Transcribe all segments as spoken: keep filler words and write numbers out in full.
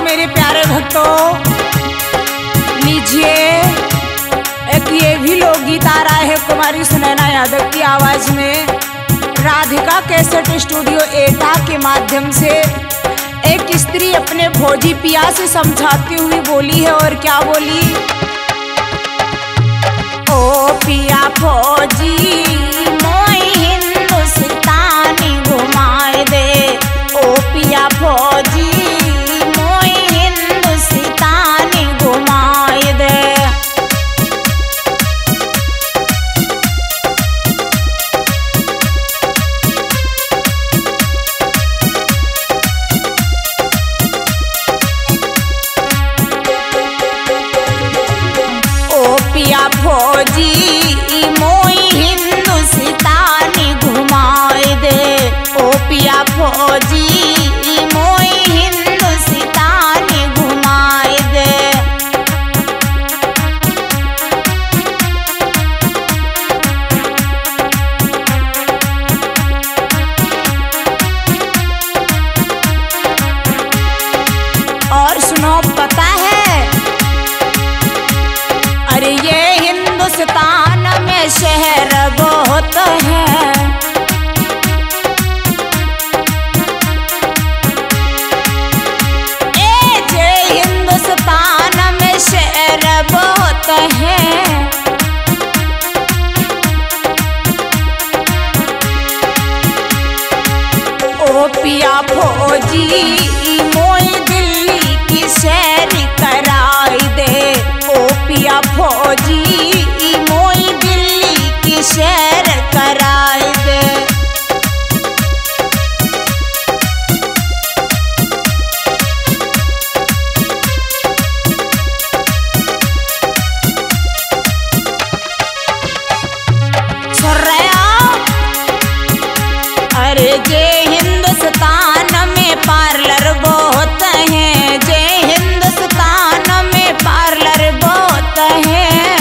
मेरे प्यारे भक्तों, लीजिए एक ये भी लोकगीत आ रहा है कुमारी सुनैना यादव की आवाज में। राधिका कैसेट स्टूडियो एटा के माध्यम से एक स्त्री अपने फौजी पिया से समझाती हुई बोली है। और क्या बोली? ओ पिया फौजी मोई हिंदुस्तानी घुमाए दे, ओ पिया फौजी मोई हिंदुस्तानी घुमाए दे। पिया फौजी मोई हिंदुस्तानी घुमाए दे, ओ पिया फौजी मोई हिंदुस्तानी घुमाए दे। और सुनो, पता है अरे ये हिंदुस्तान में शहर बहुत हैं, ए जे हिंदुस्तान में शहर बहुत हैं। ओ पिया फौजी मोई दिल्ली की सैर कराई दे, ओ पिया फौजी मोई दिल्ली की सैर कराई दे। अरे जे हिंदुस्तान में पार्लर बहुत हैं, जे हिंदुस्तान में पार्लर बहुत हैं।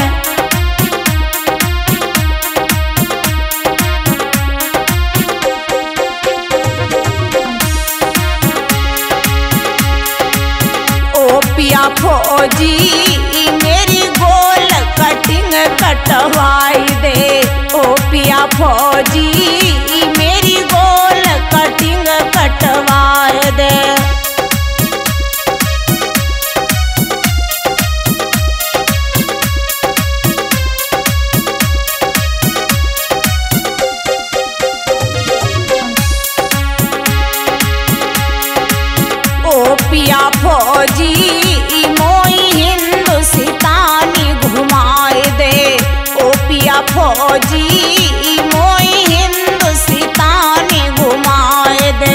ओ पिया फौजी मेरी गोल कटिंग कटवाई दे, ओ पिया फौजी मेरी गोल कटिंग कटवाए दे। ओ पिया फौजी मोई हिंदुस्तानी घुमाए दे, ओ पिया फौजी मोई हिंदुस्तानी घुमाए दे।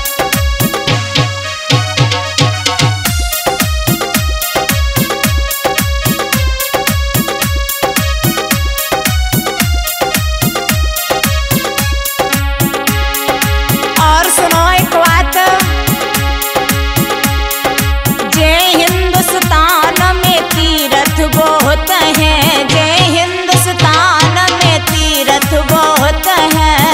और सुनो एक बात, जे हिंदुस्तान में तीर्थ बहुत हैं, जे हिंदुस्तान में तीर्थ बहुत हैं।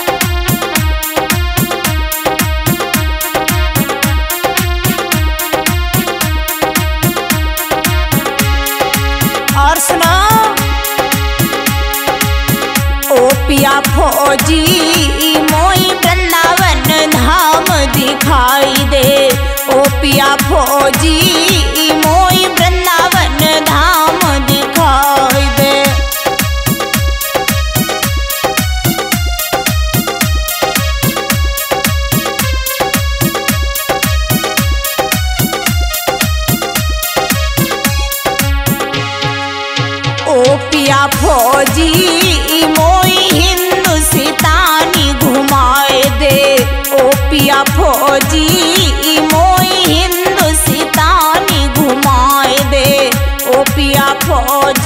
और सुनो, ओ पिया फौजी मोई वृंदावन धाम दिखाई दे, ओ पिया फौजी मोई वृंदावन धाम दिखाई दे। ओ पिया फौजी मोई हिंदुस्तानी घुमाए दे, ओ पिया फौजी मोई हिंदुस्तानी घुमाए दे, ओ पिया फौजी।